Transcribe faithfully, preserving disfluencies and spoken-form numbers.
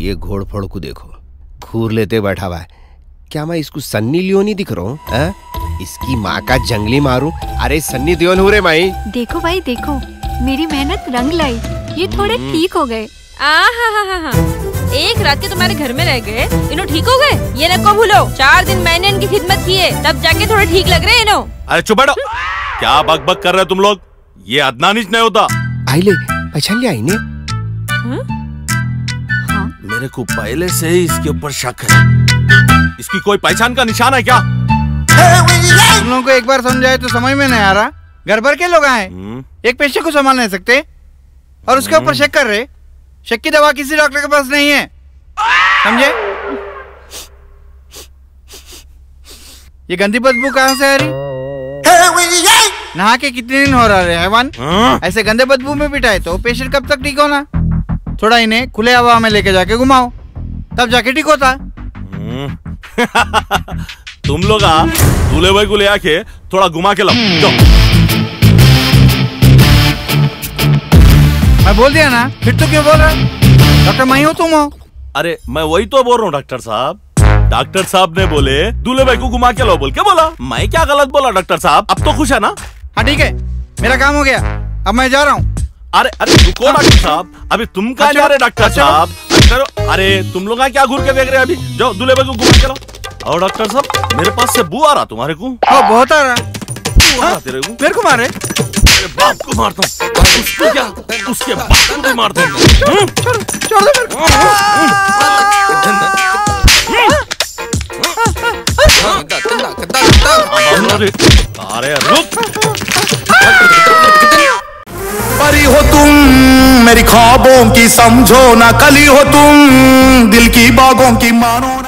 ये घोड़फोड़ को देखो, घूर लेते बैठा हुआ है। क्या मैं इसको सन्नी लियोनी दिख रहा हूँ? इसकी माँ का जंगली मारूं? अरे सन्नी दियोल हो रे माई। देखो भाई देखो, मेरी मेहनत रंग लाई, ये थोड़े ठीक हो गए। आ हा हा हा हा। एक रात के तुम्हारे घर में रह गए, इन्हों ठीक हो गए? ये न को भूलो, चार दिन मैंने इनकी खिदमत की है, तब जाके थोड़े ठीक लग रहे हैं इन्हों। अरे चुप बैठो, क्या बक बक कर रहे हो तुम लोग? ये अदनानिश नहीं होता। आइले पहचान लिया इन्हें? हाँ? मेरे को पहले से ही इसके ऊपर शक है। इसकी कोई पहचान का निशान है क्या? तुम लोगों को एक बार समझाए तो समझ में नहीं आ रहा। घर भर के लोग आए, एक पेशेंट को संभाल नहीं सकते और उसके ऊपर शक कर रहे। शक की दवा किसी डॉक्टर के पास नहीं है, समझे? ये गंदी बदबू कहाँ से आ रही? नहा के कितने दिन हो रहा है हैवान? ऐसे गंदे बदबू में बिठाए तो पेशेंट कब तक ठीक होना? थोड़ा इन्हें खुले हवा में लेके जाके घुमाओ, तब जाके ठीक होता। तुम लोग दूल्हे भाई को ले आके थोड़ा घुमा के लाओ। मैं बोल दिया ना, फिर तो क्यों बोल रहा? डॉक्टर मैं हूँ, तुम हो? अरे मैं वही तो बोल रहा हूँ डॉक्टर साहब। डॉक्टर साहब ने बोले दूल्हे भाई को घुमा के लाओ बोल के बोला। मैं क्या गलत बोला डॉक्टर साहब? अब तो खुश है ना? हाँ ठीक है, मेरा काम हो गया, अब मैं जा रहा हूँ। अरे अरे रुको डॉक्टर साहब, अभी तुम कहाँ जा रहे डॉक्टर साहब? अरे तुम लोग क्या घूर के देख रहे हैं? अभी जाओ दूल्हे भाई को घुमा के लाओ। और डॉक्टर साहब मेरे पास से बू आ रहा तुम्हारे को? हाँ बहुत आ रहा। हाँ, तेरे को मेरे को मारे? मेरे बाप को मारता हूँ। उसको क्या? उसके बाप को भी मारता हूँ। छोड़ छोड़ दो मेरे को। अरे रुक। परी हो तुम मेरी ख्वाबों की, समझो ना कली हो तुम, दिल की बागों की मानो।